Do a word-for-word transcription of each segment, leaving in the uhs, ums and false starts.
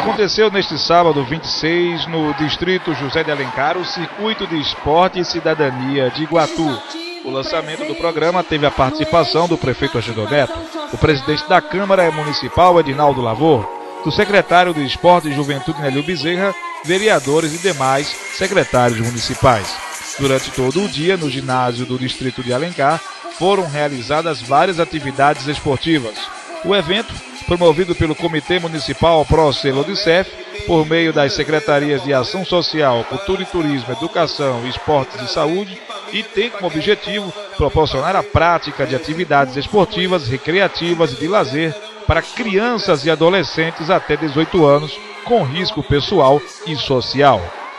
Aconteceu neste sábado vinte e seis, no distrito José de Alencar, o Circuito de Esporte e Cidadania de Iguatu. O lançamento do programa teve a participação do prefeito Agenor Neto, o presidente da Câmara Municipal Edinaldo Lavor, do secretário do Esporte e Juventude Nélio Bezerra, vereadores e demais secretários municipais. Durante todo o dia, no ginásio do distrito de Alencar, foram realizadas várias atividades esportivas. O evento, promovido pelo Comitê Municipal Pro-Celodicef, por meio das Secretarias de Ação Social, Cultura e Turismo, Educação, Esportes e Saúde, e tem como objetivo proporcionar a prática de atividades esportivas, recreativas e de lazer para crianças e adolescentes até dezoito anos, com risco pessoal e social.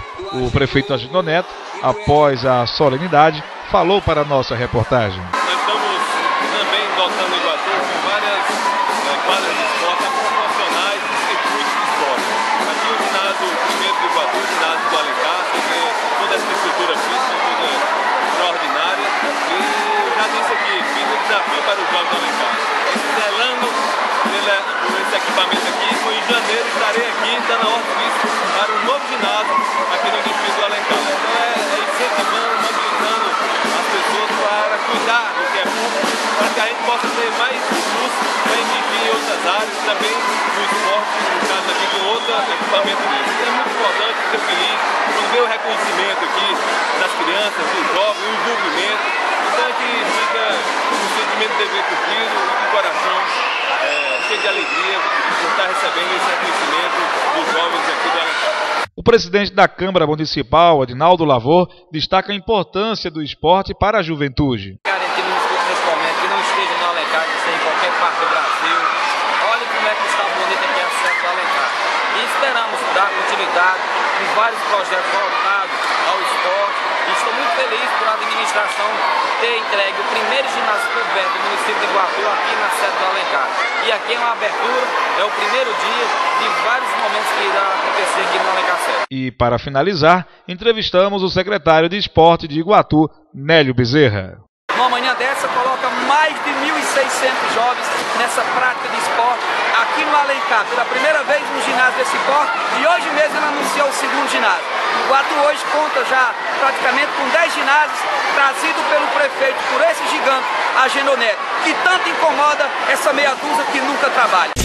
O prefeito Agenor Neto, após a solenidade, falou para a nossa reportagem. Nós estamos também dotando o Iguatu com várias é, quadras de esporte proporcionais e circuitos de esporte. Aqui o ginásio primeiro do Iguatu, o ginásio do Alencar, tem toda essa estrutura física, toda extraordinária. E eu já disse aqui, fiz um desafio para os jovens do Alencar. Zelando por esse equipamento aqui, em janeiro estarei aqui dando a ordem para um novo ginásio aqui no distrito do Alencar. Então é, é incentivando, mobilizando as pessoas para cuidar do que é público, para que a gente possa ter mais recursos para investir em outras áreas, também no esporte, no caso aqui com outro equipamento desse. É muito importante, ficar feliz quando vê o reconhecimento aqui das crianças, dos jovens, o envolvimento. Então a gente fica com um sentimento de dever cumprido e de coração é, cheio de alegria por estar recebendo esse reconhecimento dos jovens aqui do Alencar. O presidente da Câmara Municipal, Edinaldo Lavor, destaca a importância do esporte para a juventude. Que não escute nesse momento, que não esteja no Alencar, que esteja em qualquer parte do Brasil. Olha como é que está bonita aqui a sede do Alencar. E esperamos dar continuidade em vários projetos voltados ao esporte. E estou muito feliz por a administração ter entregue o primeiro ginásio coberto do município de Iguatu aqui na sede do Alencar. E aqui é uma abertura, é o primeiro dia de vários momentos que irá acontecer aqui no Alencar sede. E para finalizar, entrevistamos o secretário de Esporte de Iguatu, Nélio Bezerra. Numa manhã dessa, coloca mais de mil e seiscentos jovens nessa prática de esporte aqui no Alencar, pela primeira vez no ginásio desse porte, e hoje mesmo ele anunciou o segundo ginásio. O Iguatu hoje conta já praticamente com dez ginásios, trazido pelo prefeito, por esse gigante Agenor Neto, que tanto incomoda essa meia dúzia que nunca trabalha.